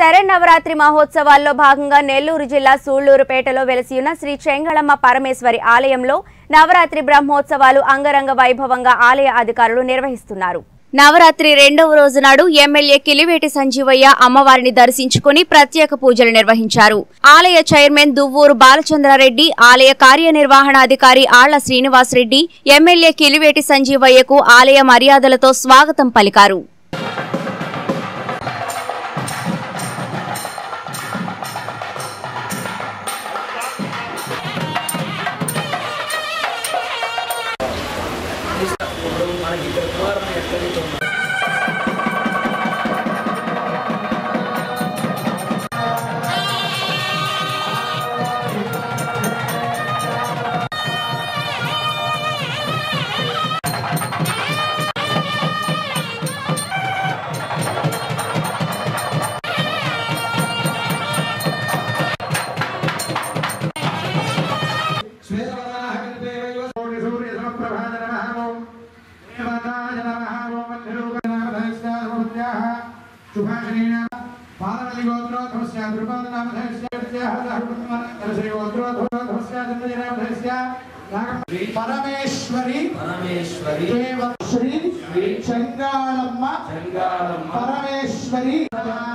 శరన్నవరాత్రి మహోత్సవాల్లో భాగంగా నెల్లూరు జిల్లా సూళ్లూరుపేటలో వెలసియున్న శ్రీ చెంగళమ్మ పరమేశ్వరి ఆలయంలో నవరాత్రి బ్రహ్మోత్సవాలు అంగరంగ వైభవంగా ఆలయ అధికారులు నిర్వహిస్తున్నారు. నవరాత్రి రెండవ రోజు నాడు ఎమ్మెల్యే కిలివేటి సంజీవయ్య అమ్మవారిని దర్శించుకుని ప్రత్యేక పూజలు నిర్వహించారు. ఆలయ చైర్మన్ దువ్వూరు బాలచంద్రారెడ్డి, ఆలయ కార్యనిర్వహణాధికారి ఆళ్ల శ్రీనివాసరెడ్డి ఎమ్మెల్యే కిలివేటి సంజీవయ్యకు ఆలయ మర్యాదలతో స్వాగతం పలికారు. परमेश्वरी श्री चंगालम्मा परमेश्वरी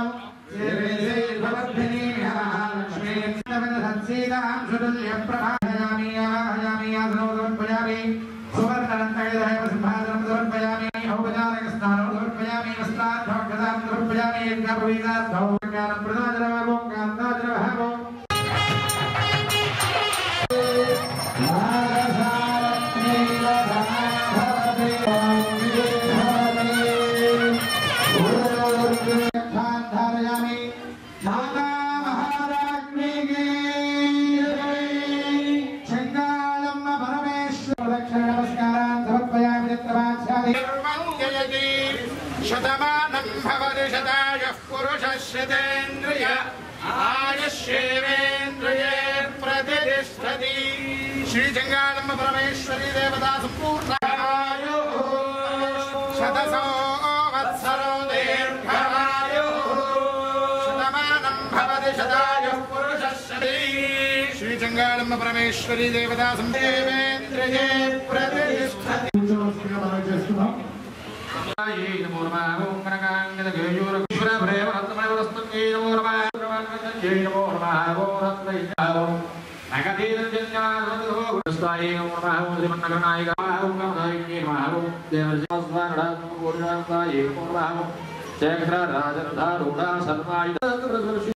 शतमानं भवति शतायुः पुरुषः शतेन्द्रिय आयुष्येवेन्द्रिये प्रतिष्ठति। श्री चंगालम्मा परमेश्वरी देवता संपूर्णायुः शतसो वत्सरो दीर्घायुः शतमानं भवति शतायुः पुरुषः शतेन्द्रिय। श्री चंगालम्मा परमेश्वरी देवता संपूर्णेन्द्रिये प्रतिष्ठति। नमो नमः ओम गणगांगद गयोर ईश्वर प्रेम रत्नमय वस्तुंगे नमो नमः जय नमो नमः ओम रत्नय ओम नगदीन जन्यानंदो गुरुस्ताये नमो नमः ओम श्रीमन्नगरनायक ओम गणगांगे नमः ओम देवस्वानड़ा नमो गुरुनाथाये नमो नमः चक्र राजधारूढ़ा सर्वायुध